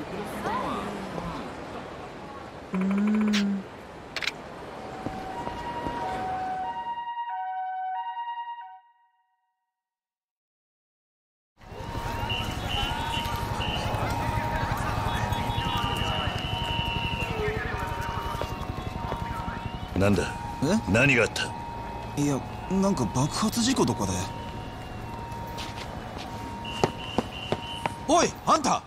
なんだ。何があった？ いや、なんか爆発事故とかで。おい、あんた！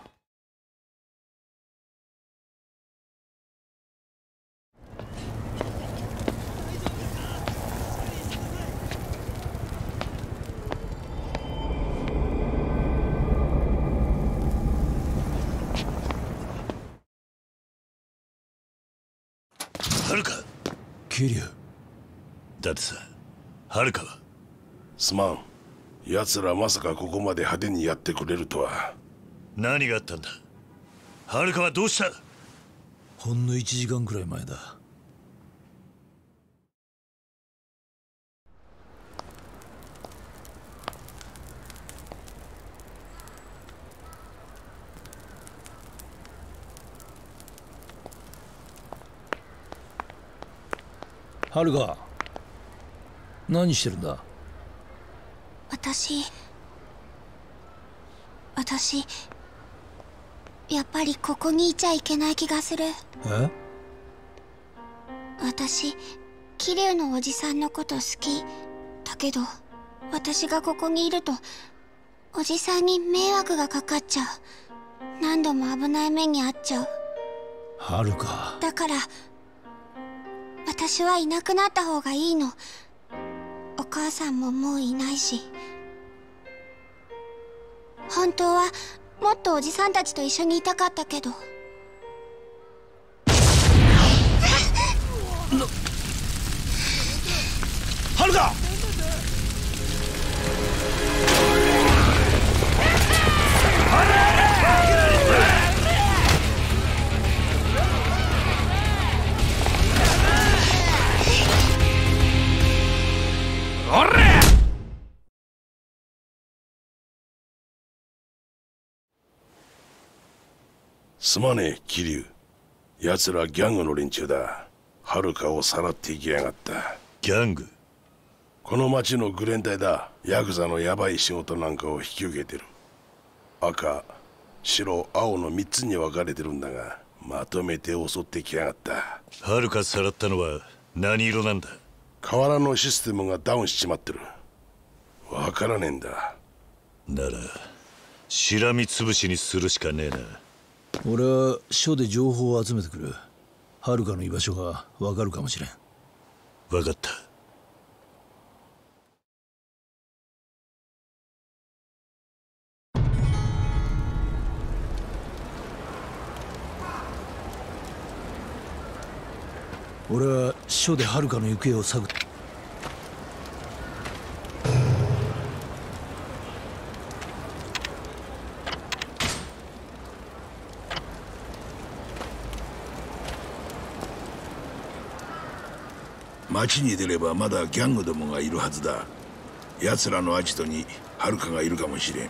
はるか。 桐生だってさ、はるかは。 すまん。奴らまさかここまで派手にやってくれるとは。 何があったんだ。はるかはどうした？ ほんの1時間くらい前だ。はるか、何してるんだ？ 私やっぱりここにいちゃいけない気がする。 え？ 私桐生のおじさんのこと好きだけど、私がここにいるとおじさんに迷惑がかかっちゃう。何度も危ない目に遭っちゃう。 はるか、 だから私はいなくなった方がいいの。お母さんももういないし。本当はもっとおじさんたちと一緒にいたかったけど。 はるか！ すまねえ、桐生。奴らギャングの連中だ。はるかをさらっていきやがった。 ギャング？ この町のグレン隊だ。ヤクザのヤバい仕事なんかを引き受けてる。赤、白、青の3つに分かれてるんだが、まとめて襲ってきやがった。 はるかさらったのは何色なんだ？ 河原のシステムがダウンしちまってる。わからねえんだ。 ならしらみつぶしにするしかねえな。 俺は署で情報を集めてくる。はるかの居場所がわかるかもしれん。 分かった。 俺は署ではるかの行方を探って。 町に出ればまだギャングどもがいるはずだ。奴らのアジトにはるかがいるかもしれん。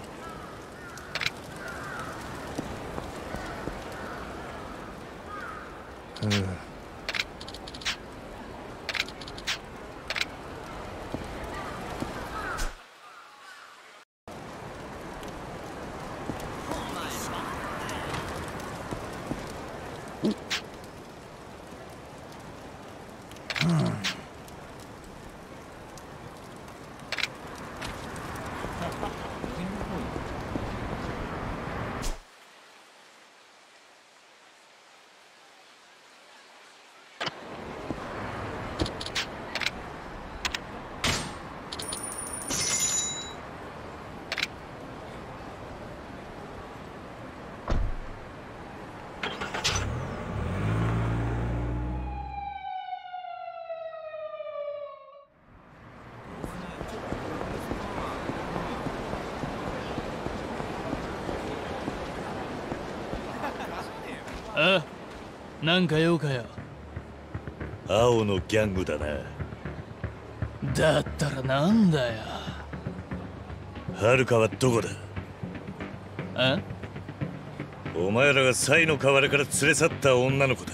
あ、なんか用かよ。 青のギャングだな。 だったらなんだよ。 はるかはどこだ？ あ？ お前らがサイの河原から連れ去った女の子だ。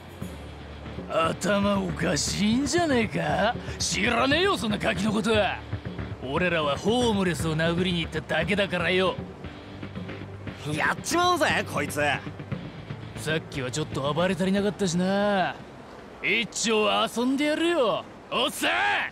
頭おかしいんじゃねえか。知らねえよそんなガキのことは。俺らはホームレスを殴りに行っただけだからよ。 やっちまうぜこいつ。 さっきはちょっと暴れ足りなかったしな。一丁遊んでやるよおっさん。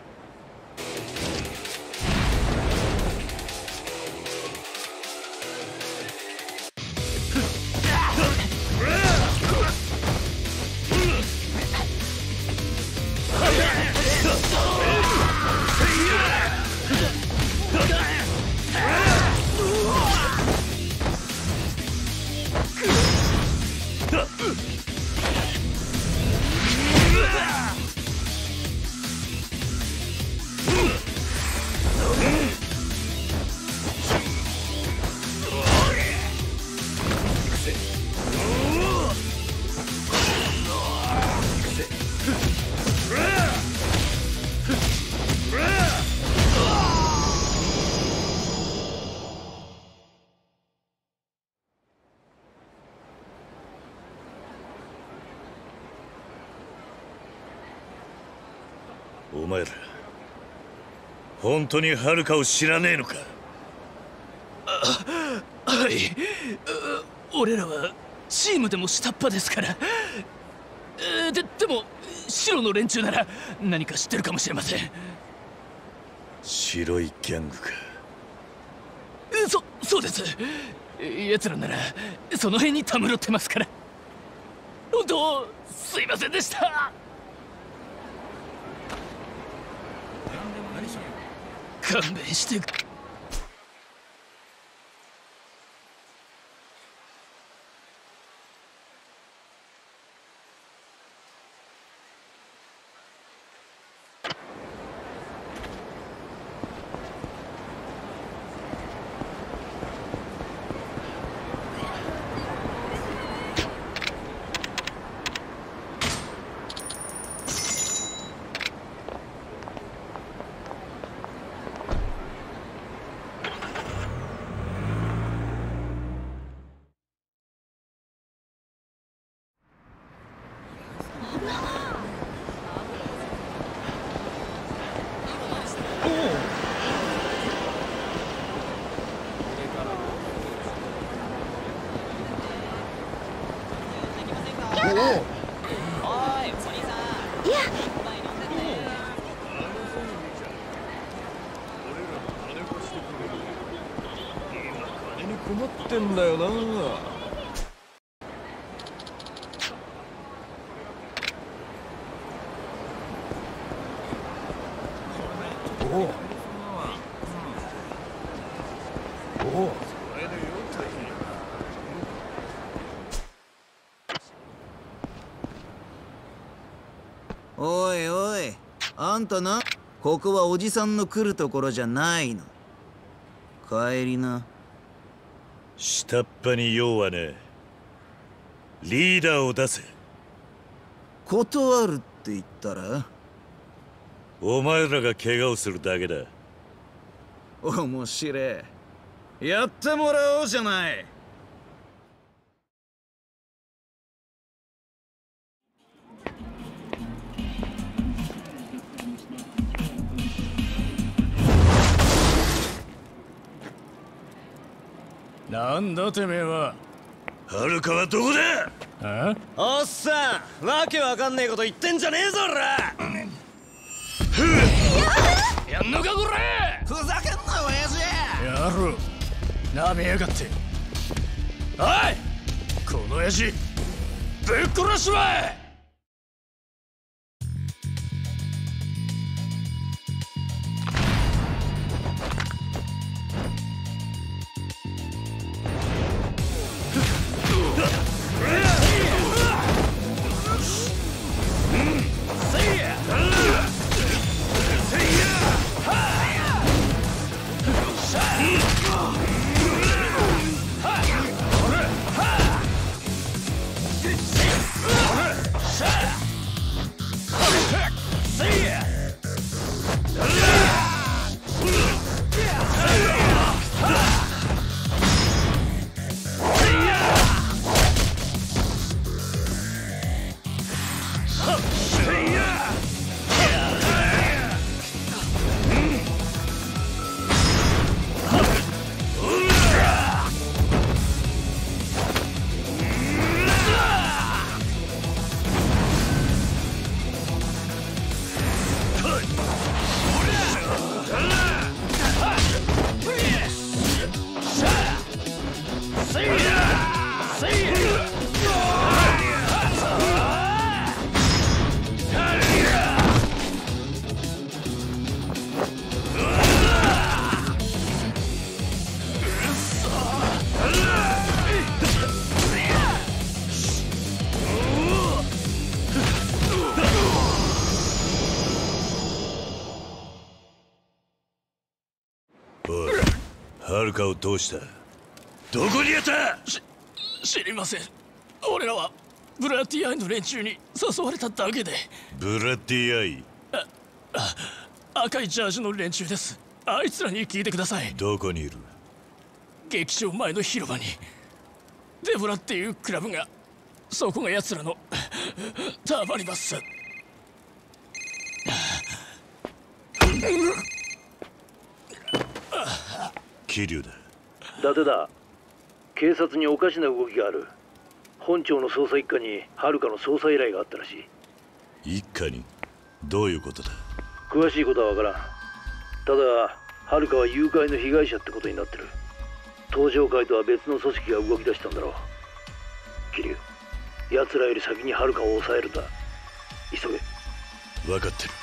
お前ら本当にハルカを知らねえのか。 はい、俺らはチームでも下っ端ですから。でも白の連中なら何か知ってるかもしれません。 白いギャングか。 そうです。奴らならその辺にたむろってますから。本当すいませんでした。勘弁してく。 困ってんだよな。 おいおい、あんたな、ここはおじさんの来るところじゃないの。帰りな。 下っ端に用はね。リーダーを出せ。 断るって言ったらお前らが怪我をするだけだ。 面白い。やってもらおうじゃない。 なんだてめえは。 ハルカはどこだ。 あおっさん、わけわかんねえこと言ってんじゃねえぞおら。 やんのかこれ。 ふざけんな親父。 やろうなめやがって。おいこの親父ぶっ殺しまえ。 ルカをどうした？どこにやった？ 知りません。俺らはブラティアイの連中に誘われただけで。 ブラティアイ？ 赤いジャージの連中です。あいつらに聞いてください。 どこにいる？ 劇場前の広場にデボラっていうクラブが、そこが奴らのタバリバス。 桐生だ。 伊達だ。警察におかしな動きがある。本庁の捜査一課に遥の捜査依頼があったらしい。 一課に？どういうことだ？ 詳しいことはわからん。ただ遥は誘拐の被害者ってことになってる。東上会とは別の組織が動き出したんだろう。桐生、奴らより先に遥を抑えるんだ。急げ。 分かってる。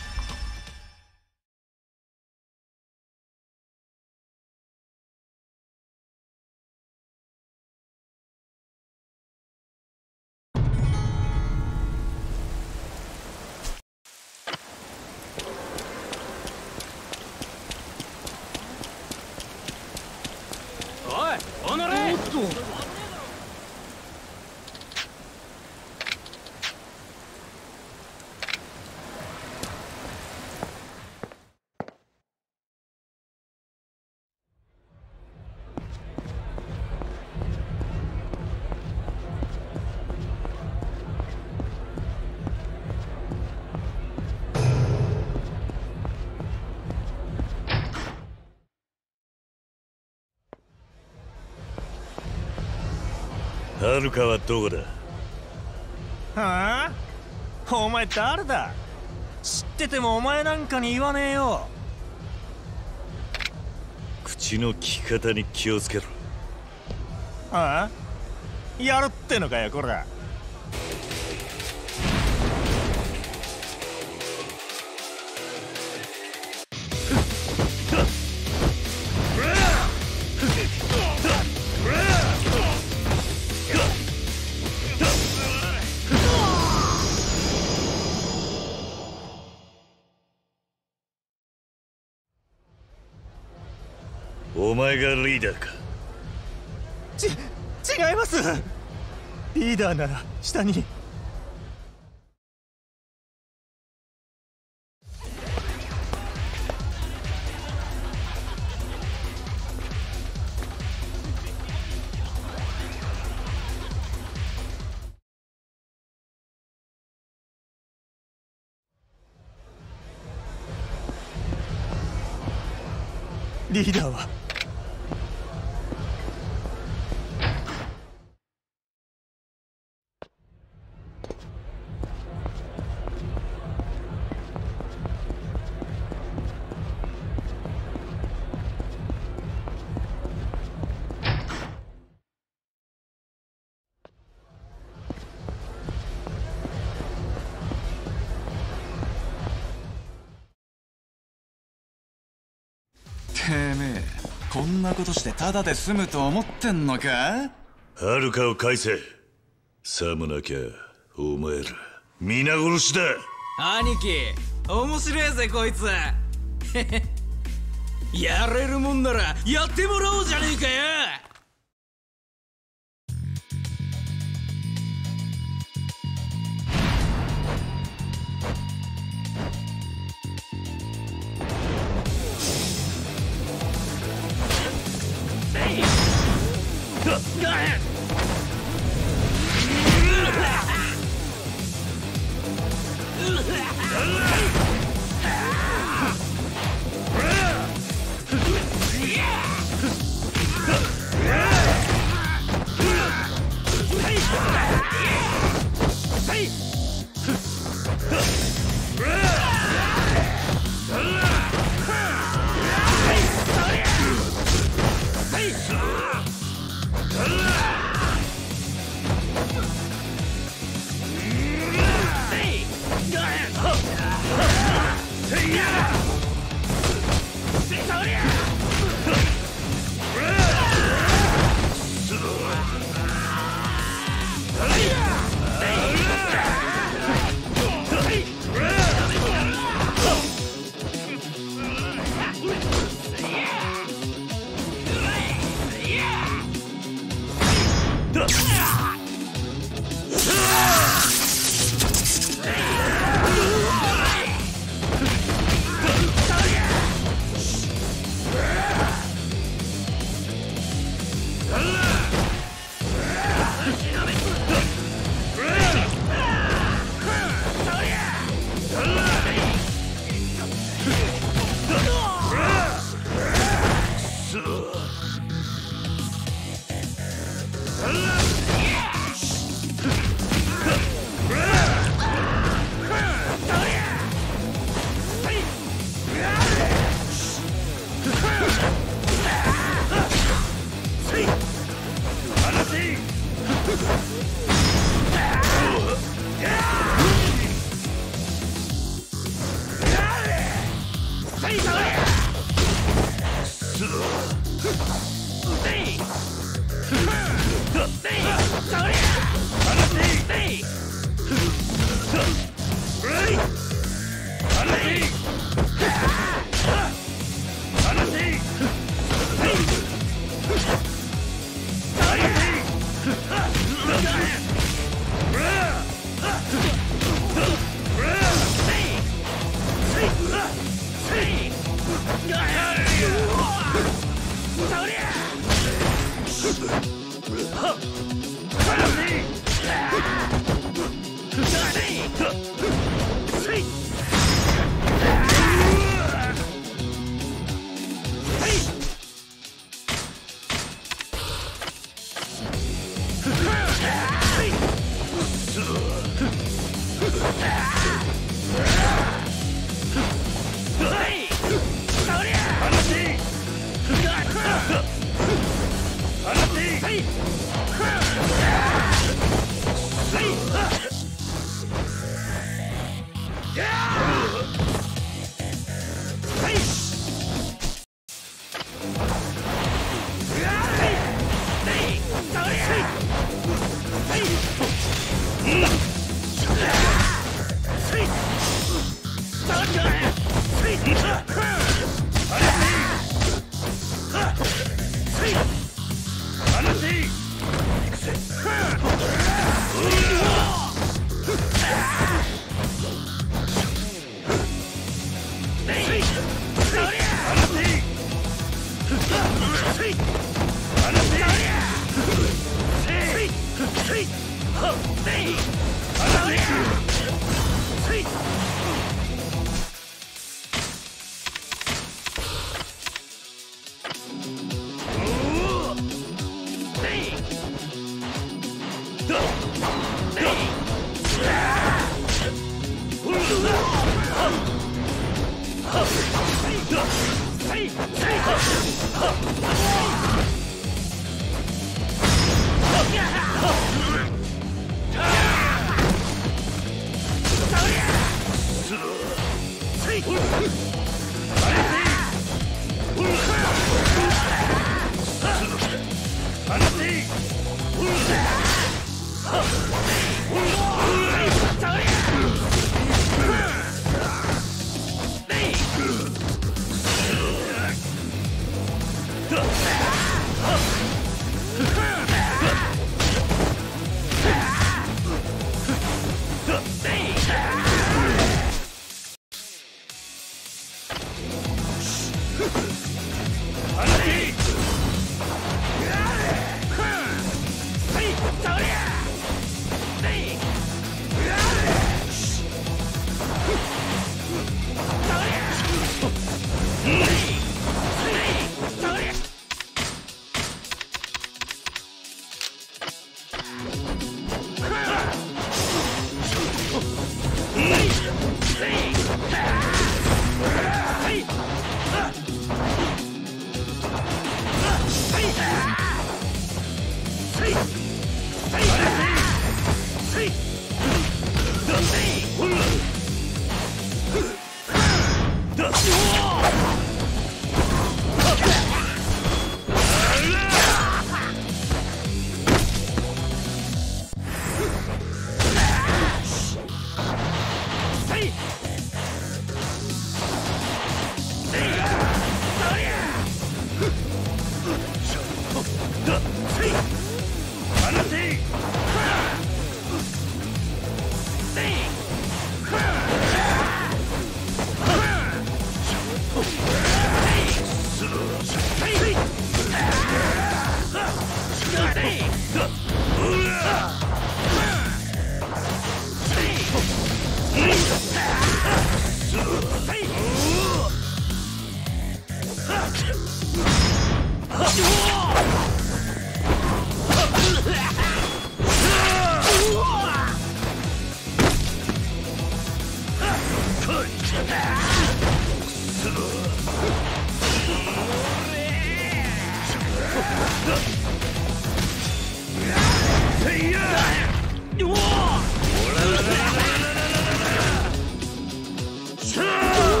遥はどこだ？ はあ？お前誰だ？知っててもお前なんかに言わねえよ。 口の利き方に気をつけろ。 はあ？やるってのかよこら。 お前がリーダーか？ 違います。リーダーなら下に。リーダーはてめえこんなことしてタダで済むと思ってんのか？ 遥を返せ。さもなきゃお前ら皆殺しだ。 兄貴面白いぜこいつ。やれるもんならやってもらおうじゃねえかよ。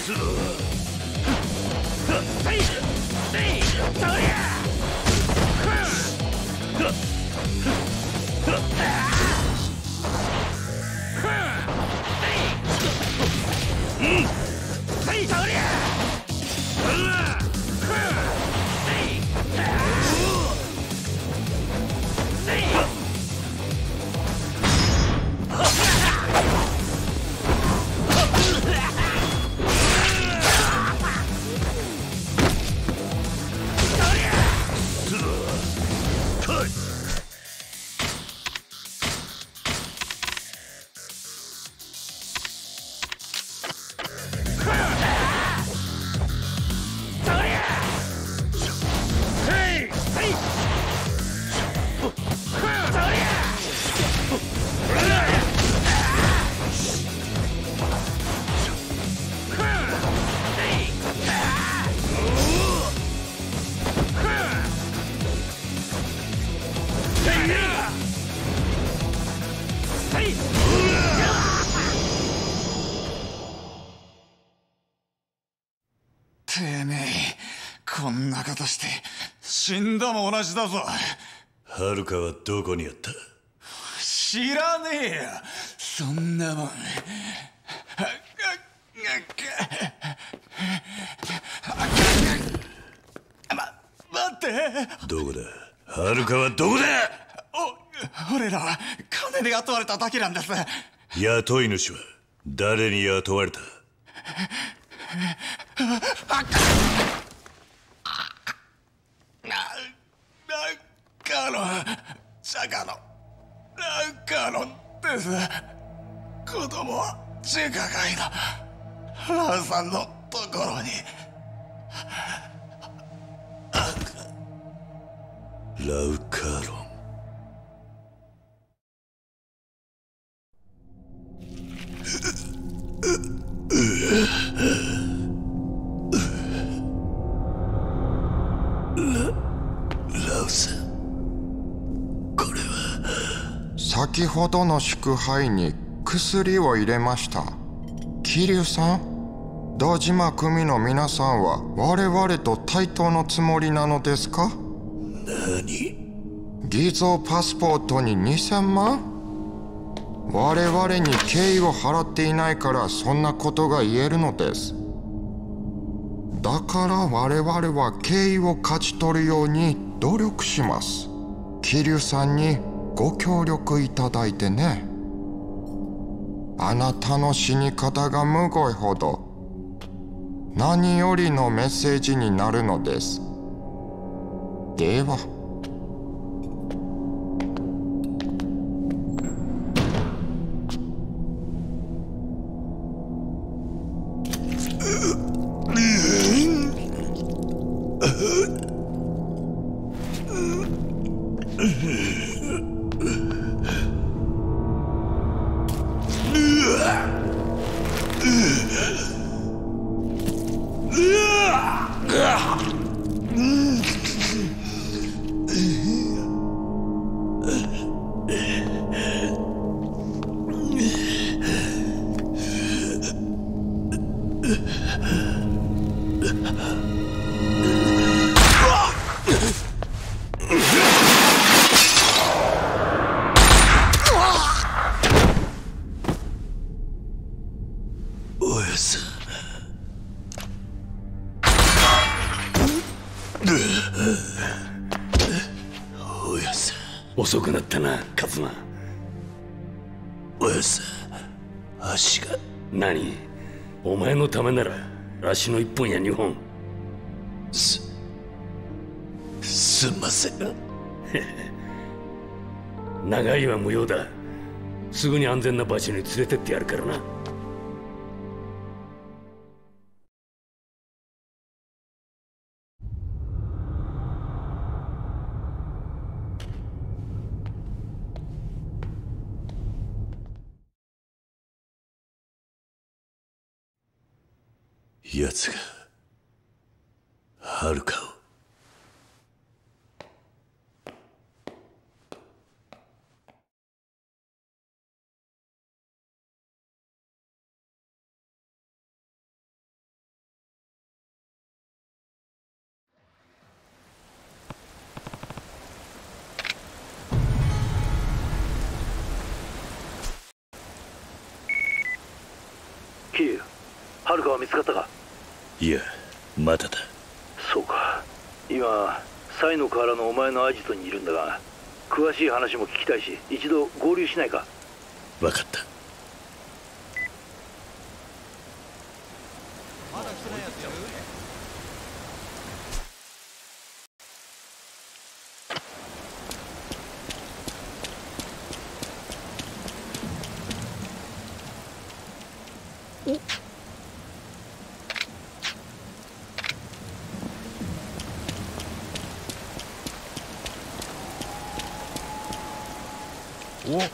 てめえ、こんなことして死んだも同じだぞ。 はるかはどこにあった？ 知らねえよ、そんなもん。待って。 どこだ？はるかはどこだ？ 俺らは金で雇われただけなんです。 雇い主は誰に雇われた？ 釈迦のカロンです。子供は中華街のラウさんのところに。 ラウカーロン。ラウさん、 先ほどの祝杯に薬を入れました。桐生さん、堂島組の皆さんは我々と対等のつもりなのですか？ 何？ 偽造パスポートに2000万？我々に敬意を払っていないからそんなことが言えるのです。だから我々は敬意を勝ち取るように努力します。桐生さんにご協力いただいてね。あなたの死に方がむごいほど何よりのメッセージになるのです。では。 遅くなったな、カズマ。 おやさん、足が。 何？お前のためなら足の1本や2本。 すんません。 長いは無用だ。すぐに安全な場所に連れてってやるからな。 奴がはるかを。 桐生、遥は見つかったか？ いや、まだだ。 そうか。今サイの河原のお前のアジトにいるんだが、詳しい話も聞きたいし、一度合流しないか？ 分かった。 お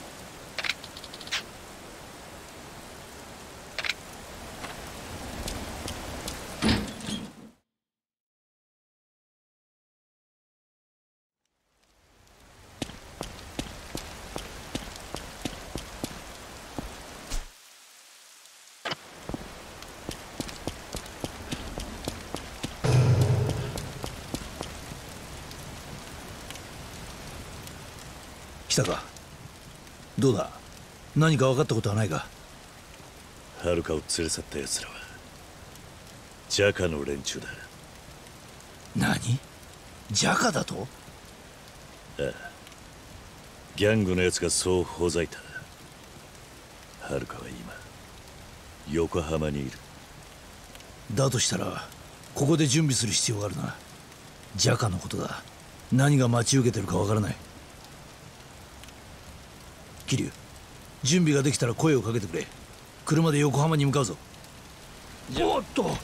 来たか。どうだ、何か分かったことはないか？ 遥を連れ去った奴らはジャカの連中だ。 何？ジャカだと？ ああ、ギャングの奴がそうほざいた。遥は今横浜にいる。 だとしたらここで準備する必要があるな。ジャカのことだ。何が待ち受けてるかわからない。桐生、準備ができたら声をかけてくれ。車で横浜に向かうぞ。おっと、おい、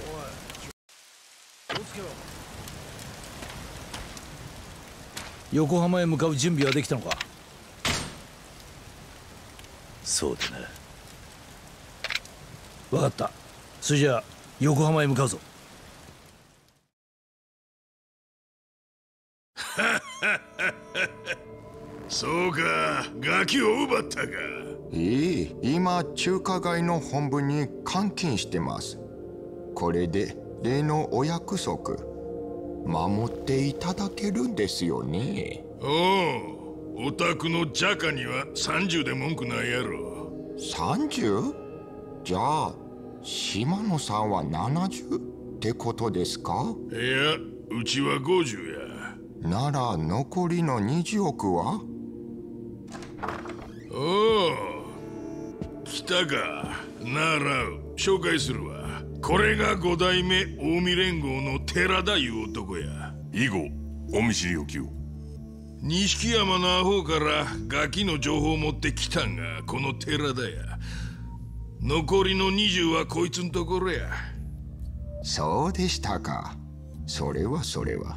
気をつけろ。横浜へ向かう準備はできたのか？ そうだな。 分かった。それじゃあ横浜へ向かうぞ。 そうか、ガキを奪ったか。 今中華街の本部に監禁してます。これで例のお約束守っていただけるんですよね。 おう、お宅のジャカには30で文句ないやろ。 30？ じゃあ島野さんは70ってことですか？ いや、うちは50や。 なら残りの20億は？ おお、来たか。なら紹介するわ。これが5代目近江連合の寺田いう男や。 以後お見知りおきを。 錦山のアホからガキの情報を持ってきたんがこの寺田や。残りの20はこいつのところや。 そうでしたか。それは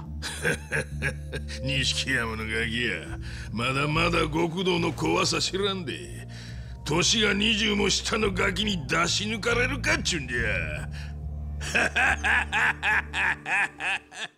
錦山のガキや。まだまだ極道の怖さ知らんで。年が20も下のガキに出し抜かれるかっちゅうんじゃ。